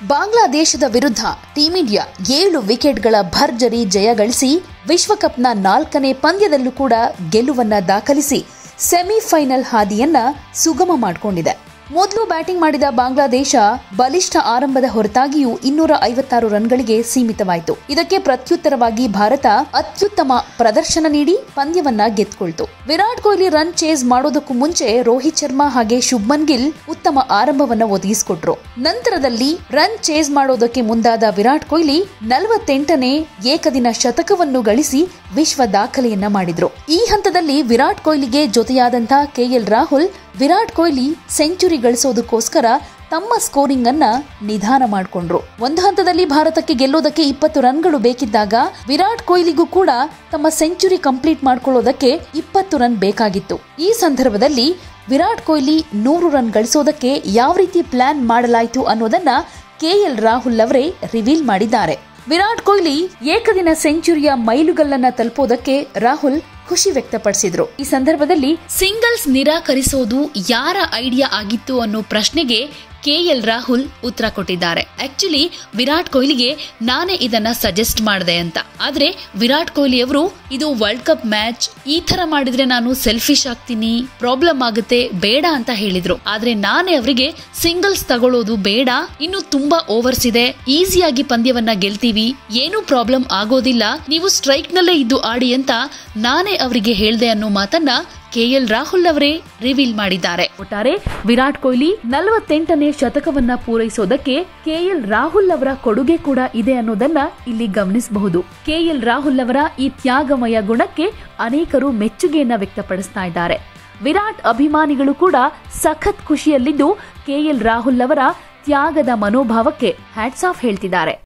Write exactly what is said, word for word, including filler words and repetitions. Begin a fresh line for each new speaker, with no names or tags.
ಬಾಂಗ್ಲಾದೇಶದ ವಿರುದ್ಧ team India ಏಳು ವಿಕೆಟ್ಗಳ ಭರ್ಜರಿ ಜಯ ಗಳಿಸಿ ವಿಶ್ವಕಪ್ನ ನಾಲ್ಕನೇ ಪಂದ್ಯದಲ್ಲೂ ಕೂಡ ಗೆಲುವನ್ನ ದಾಖಲಿಸಿ ಸೆಮಿಫೈನಲ್ ಹಾದಿಯನ್ನ ಸುಗಮ ಮಾಡಿಕೊಂಡಿದೆ. ಮೊದಲು ಬ್ಯಾಟಿಂಗ್ ಮಾಡಿದ ಬಾಂಗ್ಲಾದೇಶ ಬಲಿಷ್ಠ ಆರಂಭದ ಹೊರತಾಗಿಯೂ ಇನ್ನೂರ ಐವತ್ತಾರು ರನ್ಗಳಿಗೆ ಸೀಮಿತವಾಯಿತು. ಇದಕ್ಕೆ ಪ್ರತ್ಯುತ್ತರವಾಗಿ ಭಾರತ ಅತ್ಯುತ್ತಮ ಪ್ರದರ್ಶನ ನೀಡಿ ಪಂದ್ಯವನ್ನ ಗೆದ್ದುಕೊಳ್ತು. ವಿರಾಟ್ ಕೊಹ್ಲಿ ರನ್ ಚೇಸ್ ಮಾಡೋದಕ್ಕೂ ಮುಂಚೆ ರೋಹಿತ್ ಶರ್ಮಾ ಹಾಗೆ ಶುಭ್ಮನ್ ಗಿಲ್ ಉತ್ತಮ ಆರಂಭವನ್ನ ಒದಗಿಸಿಕೊಟ್ರು. ನಂತರದಲ್ಲಿ ರನ್ ಚೇಸ್ ಮಾಡೋದಕ್ಕೆ ಮುಂದಾದ ವಿರಾಟ್ ಕೊಹ್ಲಿ ನಲವತ್ತೆಂಟನೇ ಏಕದಿನ ಶತಕವನ್ನು ಗಳಿಸಿ ವಿಶ್ವ ದಾಖಲೆಯನ್ನ ಮಾಡಿದ್ರು. ಈ ಹಂತದಲ್ಲಿ ವಿರಾಟ್ ಕೊಹ್ಲಿಗೆ ಜೊತೆಯಾದಂತಹ ಕೆಎಲ್ ರಾಹುಲ್ ವಿರಾಟ್ ಕೊಹ್ಲಿ ಸೆಂಚುರಿ ಗಳಿಸೋದಕ್ಕೋಸ್ಕರ ತಮ್ಮ ಸ್ಕೋರಿಂಗ್ ಅನ್ನ ನಿಧಾನ ಮಾಡಿಕೊಂಡ್ರು. ಒಂದು ಹಂತದಲ್ಲಿ ಭಾರತಕ್ಕೆ ಗೆಲ್ಲೋದಕ್ಕೆ ಇಪ್ಪತ್ತು ರನ್ಗಳು ಬೇಕಿದ್ದಾಗ ವಿರಾಟ್ ಕೊಹ್ಲಿಗೂ ಕೂಡ ತಮ್ಮ ಸೆಂಚುರಿ ಕಂಪ್ಲೀಟ್ ಮಾಡ್ಕೊಳ್ಳೋದಕ್ಕೆ ಇಪ್ಪತ್ತು ರನ್ ಬೇಕಾಗಿತ್ತು. ಈ ಸಂದರ್ಭದಲ್ಲಿ ವಿರಾಟ್ ಕೊಹ್ಲಿ ನೂರು ರನ್ ಗಳಿಸೋದಕ್ಕೆ ಯಾವ ರೀತಿ ಪ್ಲಾನ್ ಮಾಡಲಾಯಿತು ಅನ್ನೋದನ್ನ ಕೆಎಲ್ ರಾಹುಲ್ ಅವರೇ ರಿವೀಲ್ ಮಾಡಿದ್ದಾರೆ. ವಿರಾಟ್ ಕೊಹ್ಲಿ ಏಕದಿನ ಸೆಂಚುರಿಯ ಮೈಲುಗಲ್ಲನ್ನ ತಲುಪೋದಕ್ಕೆ ರಾಹುಲ್ ಖುಷಿ ವ್ಯಕ್ತಪಡಿಸಿದ್ರು. ಈ ಸಂದರ್ಭದಲ್ಲಿ ಸಿಂಗಲ್ಸ್ ನಿರಾಕರಿಸೋದು ಯಾರ ಐಡಿಯಾ ಆಗಿತ್ತು ಅನ್ನೋ ಪ್ರಶ್ನೆಗೆ ಕೆಎಲ್ ರಾಹುಲ್ ಉತ್ತರ ಕೊಟ್ಟಿದ್ದಾರೆ. ಆಕ್ಚುಲಿ ವಿರಾಟ್ ಕೊಹ್ಲಿಗೆ ನಾನೇ ಇದನ್ನ ಸಜೆಸ್ಟ್ ಮಾಡಿದೆ ಅಂತ. ಆದ್ರೆ ವಿರಾಟ್ ಕೊಹ್ಲಿ ಅವರು ಇದು ವರ್ಲ್ಡ್ ಕಪ್ ಮ್ಯಾಚ್, ಈ ತರ ಮಾಡಿದ್ರೆ ನಾನು ಸೆಲ್ಫಿಶ್ ಆಗ್ತೀನಿ, ಪ್ರಾಬ್ಲಮ್ ಆಗುತ್ತೆ, ಬೇಡ ಅಂತ ಹೇಳಿದ್ರು. ಆದ್ರೆ ನಾನೇ ಅವರಿಗೆ ಸಿಂಗಲ್ಸ್ ತಗೊಳ್ಳೋದು ಬೇಡ, ಇನ್ನು ತುಂಬಾ ಓವರ್ಸ್ ಇದೆ, ಈಸಿಯಾಗಿ ಪಂದ್ಯವನ್ನ ಗೆಲ್ತೀವಿ, ಏನೂ ಪ್ರಾಬ್ಲಮ್ ಆಗೋದಿಲ್ಲ, ನೀವು ಸ್ಟ್ರೈಕ್ ನಲ್ಲೇ ಇದ್ದು ಆಡಿ ಅಂತ ನಾನೇ ಅವರಿಗೆ ಹೇಳ್ದೆ ಅನ್ನೋ ಮಾತನ್ನ ಕೆಎಲ್ ರಾಹುಲ್ ಅವರೇ ರಿವೀಲ್ ಮಾಡಿದ್ದಾರೆ. ಒಟ್ಟಾರೆ ವಿರಾಟ್ ಕೊಹ್ಲಿ ನಲವತ್ತೆಂಟನೇ ಶತಕವನ್ನ ಪೂರೈಸೋದಕ್ಕೆ ಕೆಎಲ್ ರಾಹುಲ್ ಅವರ ಕೊಡುಗೆ ಕೂಡ ಇದೆ ಅನ್ನೋದನ್ನ ಇಲ್ಲಿ ಗಮನಿಸಬಹುದು. ಕೆಎಲ್ ರಾಹುಲ್ ಅವರ ಈ ತ್ಯಾಗಮಯ ಗುಣಕ್ಕೆ ಅನೇಕರು ಮೆಚ್ಚುಗೆಯನ್ನ ವ್ಯಕ್ತಪಡಿಸ್ತಾ ಇದ್ದಾರೆ. ವಿರಾಟ್ ಅಭಿಮಾನಿಗಳು ಕೂಡ ಸಖತ್ ಖುಷಿಯಲ್ಲಿದ್ದು ಕೆಎಲ್ ರಾಹುಲ್ ಅವರ ತ್ಯಾಗದ ಮನೋಭಾವಕ್ಕೆ ಹ್ಯಾಟ್ಸ್ ಆಫ್ ಹೇಳ್ತಿದ್ದಾರೆ.